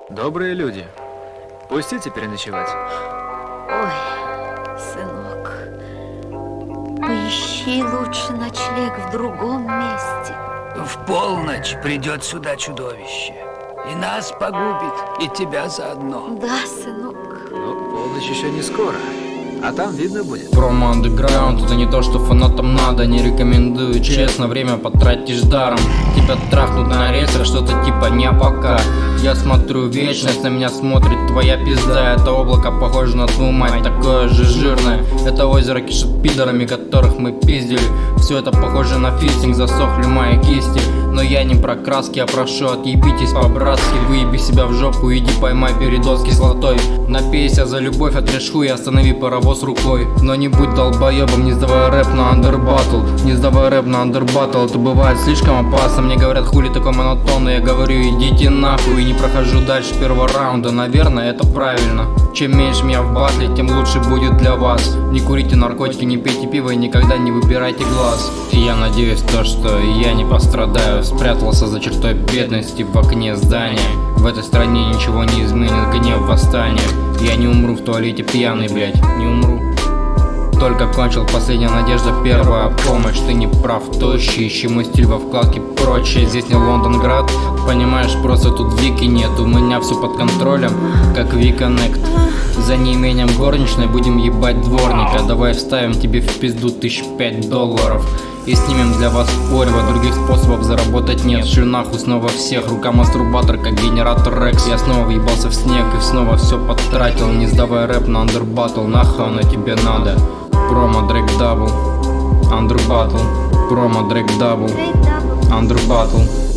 Добрые люди. Пустите переночевать. Ой, сынок, поищи лучше ночлег в другом месте. В полночь придет сюда чудовище. И нас погубит, и тебя заодно. Да, сынок. Ну, полночь еще не скоро. А там видно будет. Промо андеграунд, это не то, что фанатам надо. Не рекомендую, честно, время потратишь даром. Тебя трахнут на рельсах, что-то типа не пока. Я смотрю вечность, на меня смотрит твоя пизда. Это облако похоже на твою мать, такое же жирное. Это озеро кишит пидорами, которых мы пиздили. Все это похоже на фистинг, засохли мои кисти. Но я не про краски, я прошу, отъебитесь по-братски. Выеби себя в жопу, иди поймай передоз кислотой. Напейся за любовь, отрежь хуй, останови паровоз рукой. Но не будь долбоебом, не сдавай рэп на андербаттл. Не сдавай рэп на андербаттл, это бывает слишком опасно. Мне говорят, хули такой монотонный, я говорю, идите нахуй. И не прохожу дальше первого раунда, наверное, это правильно. Чем меньше меня в батле, тем лучше будет для вас. Не курите наркотики, не пейте пиво и никогда не выбирайте глаз. И я надеюсь то, что я не пострадаю. Спрятался за чертой бедности в окне здания. В этой стране ничего не изменит гнев восстания. Я не умру в туалете пьяный, блять, не умру. Только кончил, последняя надежда, первая помощь. Ты не прав, тощий, ищи мой стиль во вкладке прочее. Здесь не Лондонград, понимаешь, просто тут Вики нет. У меня все под контролем, как Виконнект. За неимением горничной будем ебать дворника. Давай вставим тебе в пизду $1005 и снимем для вас порево. Других способов заработать нет. Шлю нахуй снова всех, рука мастурбатор, как генератор Рекс. Я снова въебался в снег и снова все потратил. Не сдавай рэп на андербаттл, нахуй оно тебе надо. Промо Дрейк Дабл, андербаттл. Промо Дрейк Дабл, андербаттл.